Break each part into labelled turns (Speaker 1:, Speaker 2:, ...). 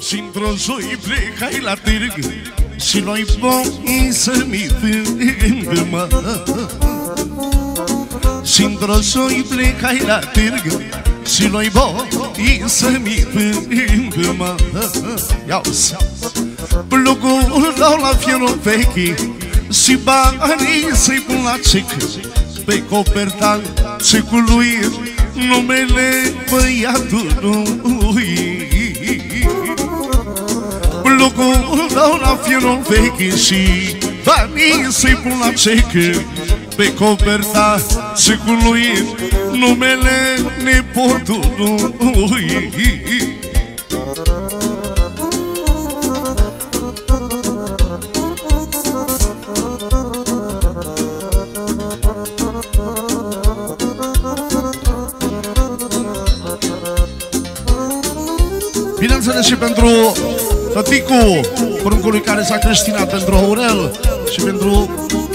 Speaker 1: Și într-o zi plecai la târg și noi boi să-mi vând, mă. Și într-o zi plecai la târg și noi boi să-mi vând, mă. Iau-ți plugul dau la fierul vechi și banii să-i pun la cec. Pe coperta cecului numele băiatului. Plugul dau la fierul vechi și banii să-i pun la cec. Pe coperta cecului numele nepotului. Bineînțeles și pentru tăticul pruncului care s-a creștinat, pentru Aurel și pentru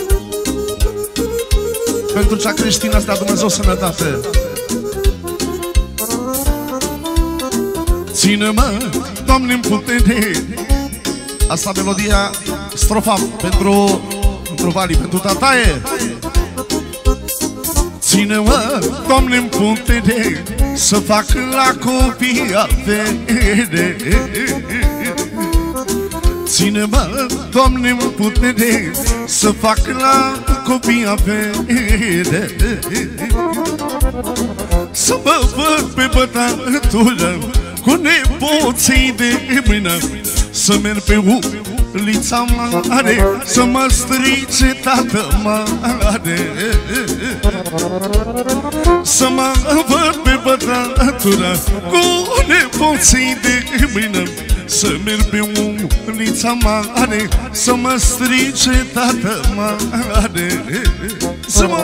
Speaker 1: cea creștină asta, Dumnezeu sănătate. Ține-mă, Doamne, în putere. Asta melodia, strofa pentru Vali, pentru tataie. Ține-mă, Doamne, în putere, să fac la copii avere. Ține-mă, Doamne, în putere, să fac la copii avere. Să mă văd pe bătatură cu nepoții de mână, să merg pe ulița mare, să mă strice tată mare. Să mă văd pe bătatură cu nepoții de mână, să merg pe ulița mare, să mă strice tată mare. Să mă...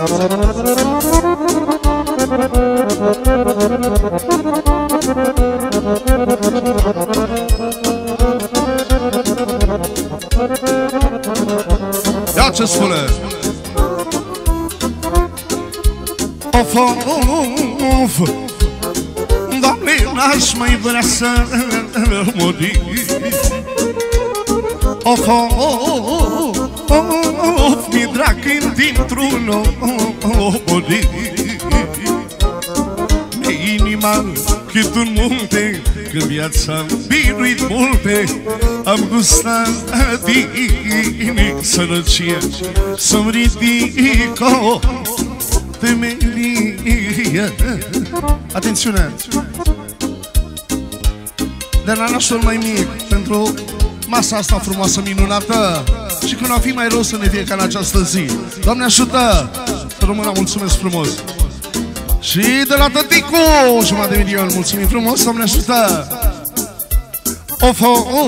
Speaker 1: Ia ce spune! Of, of, Doamne, n-aș mai vrea să mori. Of, of, mi-e drag când dintr-un obori. Mi-e inima cât un munte, că viața-mi biruit multe. Am gustat din sărăcie, să-mi ridic o temelie. Atențiune! De la nașul mai mic, pentru masa asta frumoasă, minunată, și când a fi mai rău să ne fie ca în această zi. Doamne ajută! Româna, mulțumesc frumos! Și de la tăticu, 500.000, mulțumim frumos, Doamne ajută! Of,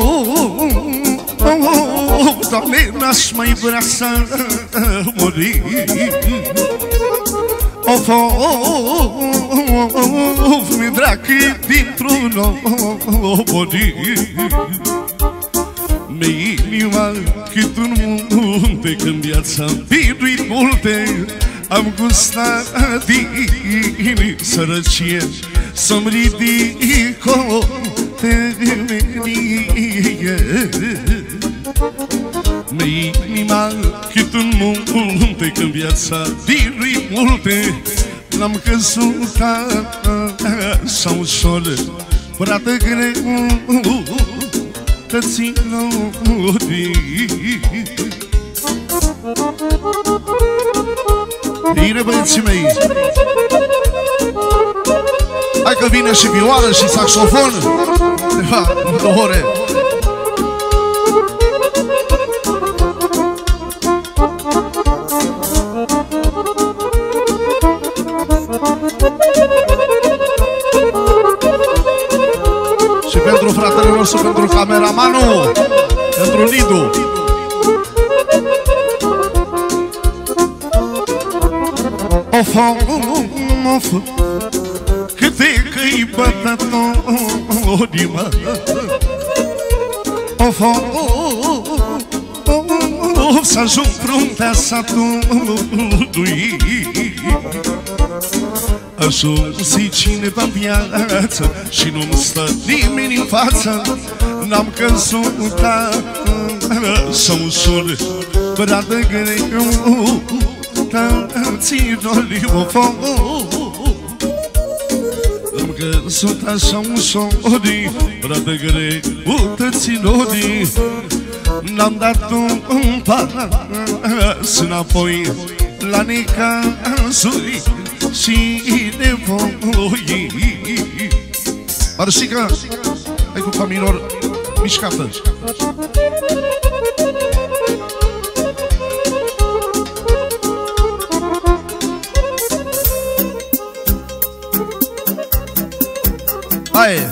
Speaker 1: Doamne, n-aș mai vrea să mori. Of, mi-e drag dintr-un obori. Mi-e inima cât un munte, când viața-mi biruit multe. Am gustat din sărăcie, să-mi ridic o temelie. Mi-e inima cât un munte, când viața biruit multe. L-am căzut așa ușor, frate greu, că țin norii. Bine, băieții mei! Hai că vine și vioară și saxofon. Ceva, 2 ore. Și pentru fratele nostru, pentru cameramanul, pentru Lidu. Of, of, câte că-i bătători, mă. Of, of, să-ajung fruntea satului. Ajunsi cineva în viață și nu-mi stă nimeni în față. N-am căzut așa ușor, prea de greu, ți-l foc. N-am căzut așa ușor, prea de greu, ți-l. N-am dat un pas înapoi la necazuri și nevoi. Marșica, hai cu familior, mișcată. Hai!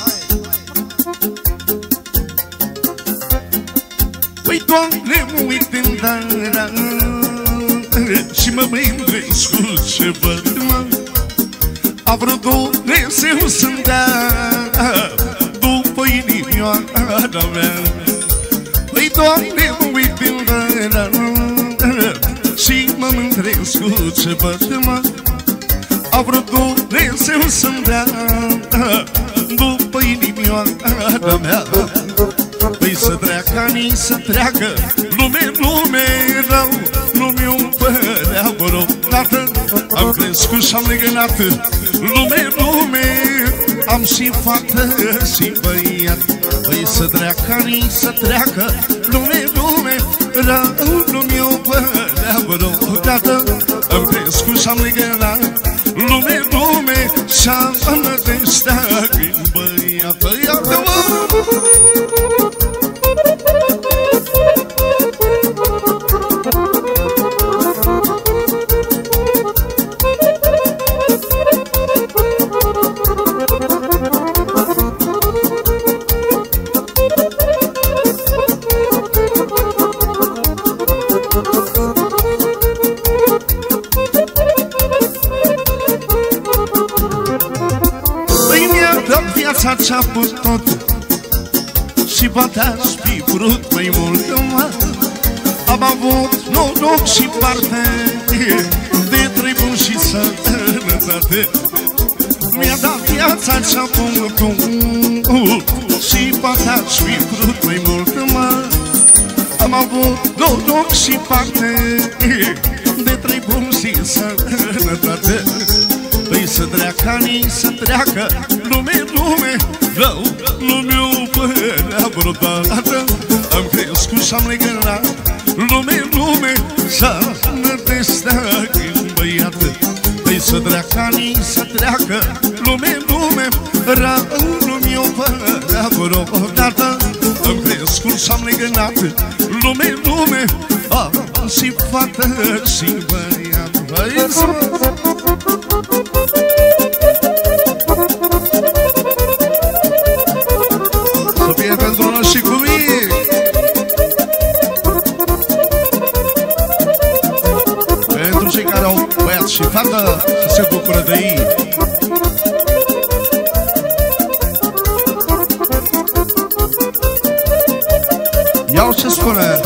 Speaker 1: Păi, Doamne, mă uit în dara și mă mândresc cu ce văd, mă. A vrut Dumnezeu să-mi dea după inimioara mea. Păi, Doamne, mă uit în dara și mă mândresc cu ce văd, mă. A vrut Dumnezeu să-mi dea după inimioara mea. Păi să treacă ani, să treacă lume, lume rău, nu mi-o părea rău. Tată, am crescut și-am legănat, lume, lume, am și fată și băiat. Păi să treacă ani, să treacă lume, lume rău, nu mi-o părea rău. Tată, am crescut și-am legănat, lume, lume, și-am nădejdea când băiat. Iată-mă! Ce-a putut și poate aș fi vrut mai mult, mă. Am avut noroc și parte de trei buni și sănătate. Mi-a dat viața ce-a putut și poate aș fi vrut mai mult, mă. Am avut noroc și parte de trei buni și sănătate. Păi să treacă ani, să treacă lume, lume rău, nu mi-o părea vreodată. Am crescut și-am legănat, lume, lume, să nădejdea când băiat. Păi să treacă ani, să treacă lume, lume rău, nu mi-o părea vreodată. Am crescut și-am legănat, lume, lume, am și fată și băiat. Păi să fie pentru noi și cu mine. Pentru cei care au băiat și fată să se bucură de ei. Iau ce spune.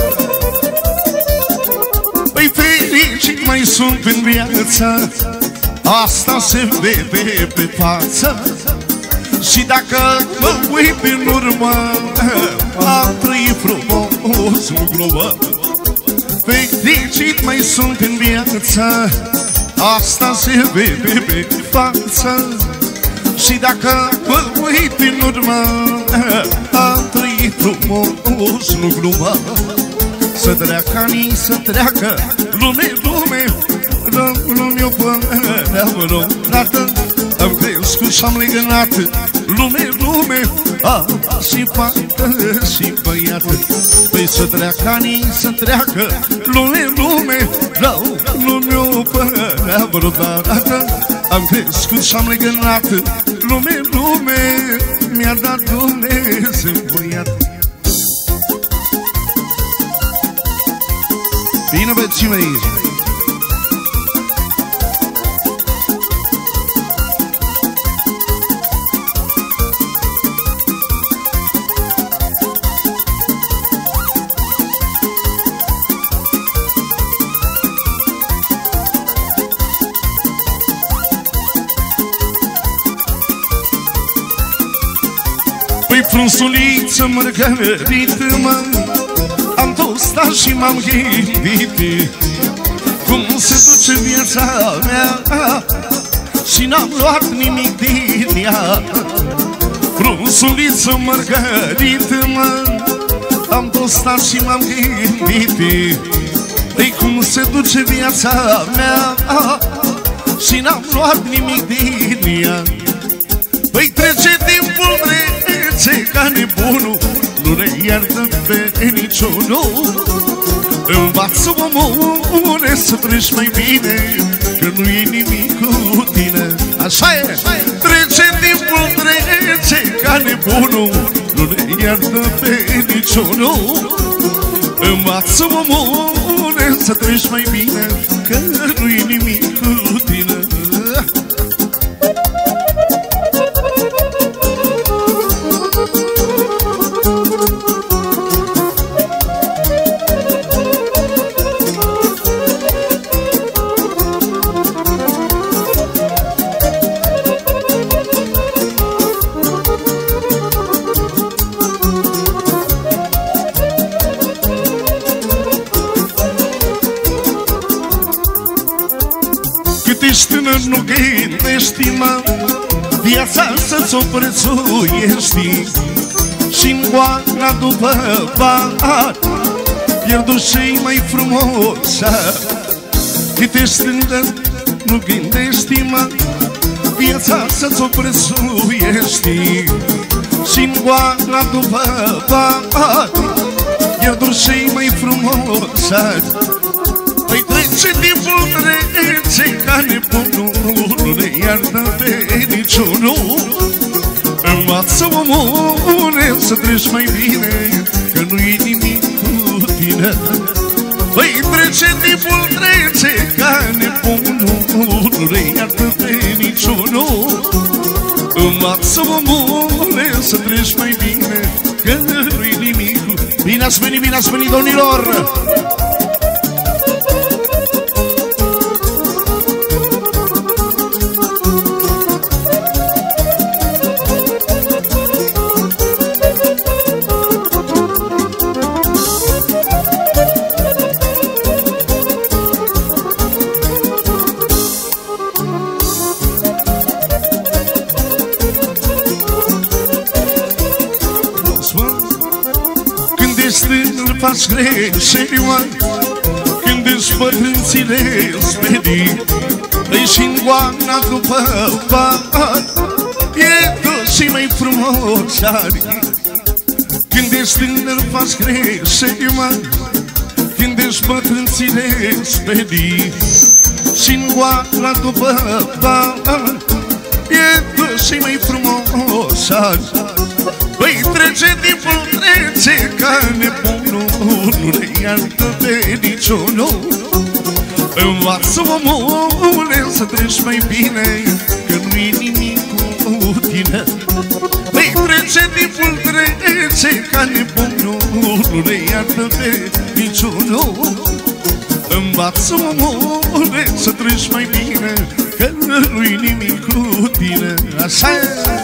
Speaker 1: Păi fericit mai sunt în viață, asta se vede pe față. Și dacă mă uit în urmă, am trăit frumos, nu glumă. Fericit mai sunt în viață, asta se vede pe față. Și dacă mă uit în urmă, am trăit frumos, nu glumă. Să treacă ani, să treacă lume, lume, nu mi-o părea vreodată. Am crescut și-am legănat, lume, lume, și fată și băiat. Păi să treacă ani, să treacă lume, lume, rău, nu mi-o părea vreodată. Am crescut și-am legănat, lume, lume, mi-a dat Dumnezeu băiat. Bine, băieții mei! frunzuliță mărgărită, mă, am tot stat și m-am gândit cum se duce viața mea și n-am luat nimic din ea. Frunzuliță mărgărită, mă, am tot stat și m-am gândit de cum se duce viața mea și n-am luat nimic din ea. Păi trece timpul, trece ca nebunul, nu ne iartă pe niciunul. Învață, omule, să treci mai bine, că nu-i nimic cu tine. Așa e! Trece timpul, trece ca nebunul, nu ne iartă pe niciunul. Învață, omule, să treci mai bine, că nu-i nimic cu tine. Ești tânăr, nu gândești, mă, viața să-ți o prețuiești și-n goana după bani pierdut cei mai frumoși. Cât ești tânăr, nu gândești, mă, viața să-ți o prețuiești și-n goana după bani pierdut cei mai frumoși. Păi trece timpul, trece ca nebunul, nu ne iartă pe niciunul. Învață, omule, să treci mai bine, că nu-i nimic cu tine. Păi trece timpul, trece ca nebunul, nu ne iartă pe niciunul. Învață, omule, să treci mai bine, că nu-i nimic cu tine. Bine ați venit, domnilor! Faci greșeli, mă, când își părințile sperii, dă-i și-n goana după bani, e tot și mai frumos. Când ești tânăr faci greșeli, mă, când își părințile sperii, și-n goana după bani, e tot și mai frumos. Păi trece timpul, trece ca nebunul, nu ne iartă pe niciunul. Învață, omule, să treci mai bine, că nu-i nimic cu tine. Păi trece timpul, trece ca nebunul, nu ne iartă pe niciunul. Învață, omule, să treci mai bine, că nu-i nimic cu tine. Așa e!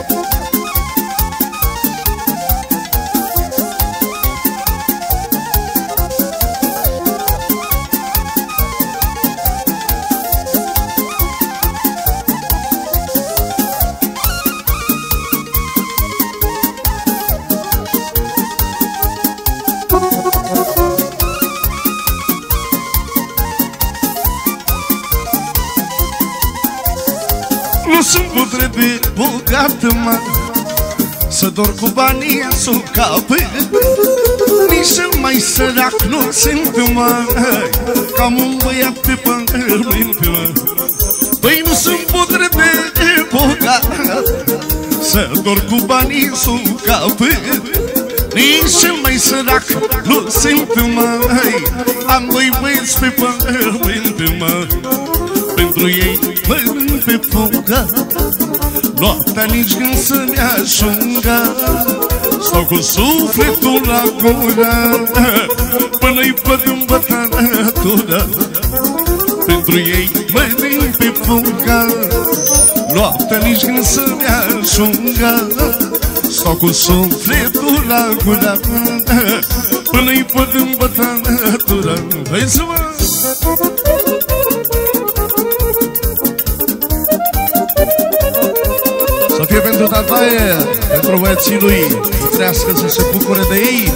Speaker 1: Nu sunt putre de bogată, mă, să dor cu banii sub cap. Nici cel mai sărac nu sunt, mă, cam un băiat pe pământ, mă. Păi nu sunt putre de bogat, să dor cu banii sub cap. Nici cel mai sărac nu sunt, mă, am doi băieți pe pământ, mă. Pentru ei mănânc pe fugă, noaptea nici când să-mi ajungă. Stau cu sufletul la gură, până-i văd în bătătură. Pentru ei mănânc pe fugă, noaptea nici când să-mi ajungă. stau cu sufletul la gura până-i pot în bătatură. Hai să mă! Să fie pentru tataie, pentru băieții lui, trească să se bucure de ei.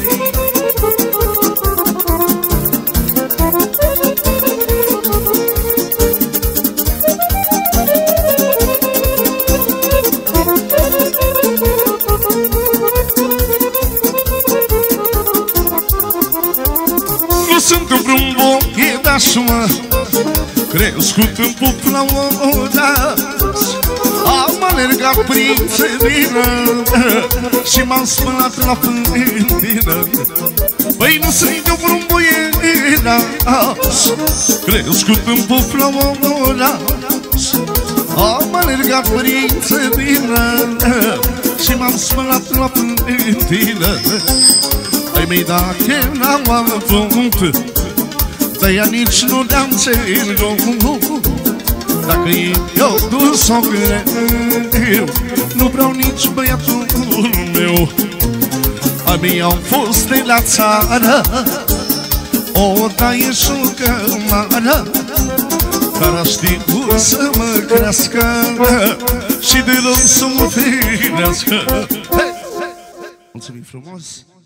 Speaker 1: Nu sunt un vreun bochedaș, mă, crescut în pup la oraș. Am alergat prin țărină și m-am spălat la fântână. Băi, nu sunt eu vreun boiedaș, crescut în pup la oraș. Am alergat prin țărină și m-am spălat la fântână. Ai mei, dacă n-am avut, de-aia nici nu ne-am ținut. Dacă eu dus-o greu, nu vreau nici băiatul meu. Ai mei au fost de la țară, o taie și o cămară, care a știut să mă crească și de rău să mă ferească. Mulțumim frumos!